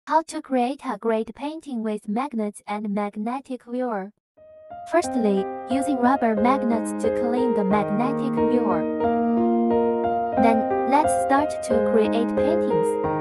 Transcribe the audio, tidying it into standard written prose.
How to create a great painting with magnets and magnetic viewer. Firstly, using rubber magnets to clean the magnetic viewer. Then, let's start to create paintings.